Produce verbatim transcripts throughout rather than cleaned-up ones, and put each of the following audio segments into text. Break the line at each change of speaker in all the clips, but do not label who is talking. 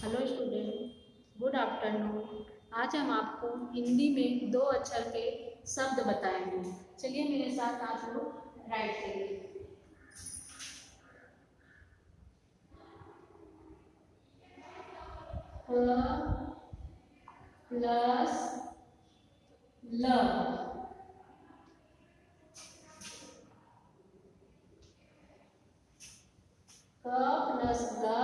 Hello student, good afternoon. आज हम आपको हिंदी में दो अक्षर के शब्द बताएंगे। चलिए मेरे साथ आप लोग राइट करिए। क प्लस ल, क प्लस ल,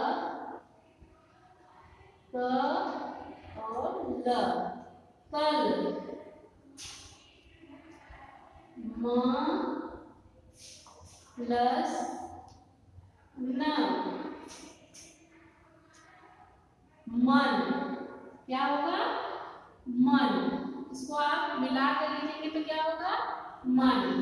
क और ल, कल। म प्लस न, मन। क्या होगा? मन। इसको आप मिला कर लिखेंगे तो क्या होगा? मन।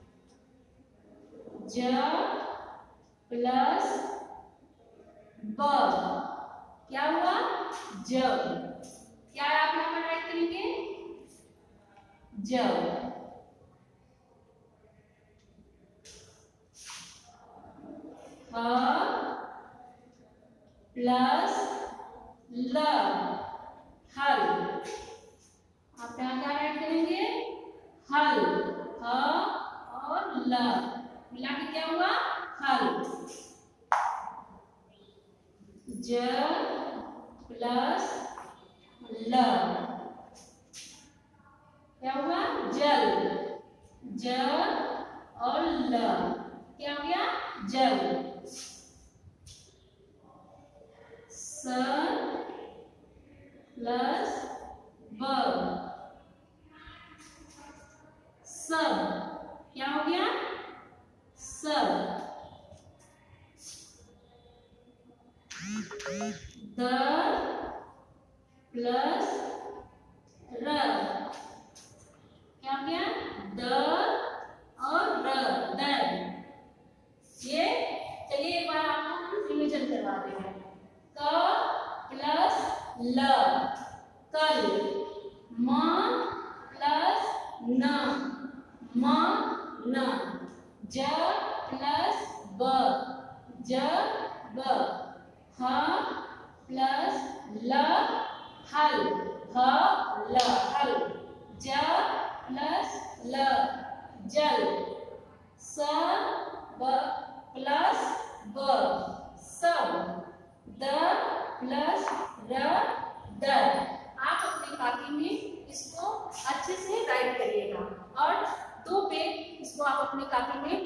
ज प्लस ब, क्या हुआ? जब। क्या आप यहाँ पर राइट करेंगे? जब। ह प्लस ल, हल। आप यहाँ क्या राइट करेंगे? हल। ह और ल मिला के क्या हुआ? हल। ज प्लस ल, क्या हुआ? जल। ज और ल क्या हो गया? जल। स प्लस ब, सब। क्या हो गया? सब। द प्लस र, क्या हो गया? द और र, दर। ये चलिए एक बार आपको रिवीजन करवा देंगे। क प्लस ल, कल। म प्लस न, म न। ज प्लस ब, ज ब। ह प्लस ल, हल। ह ल, हल। ज प्लस ल, जल। स ब प्लस ब, सब। द प्लस र, दर। आप अपनी कॉपी में इसको अच्छे से राइट करिएगा और दो पेज इसको आप अपनी कॉपी में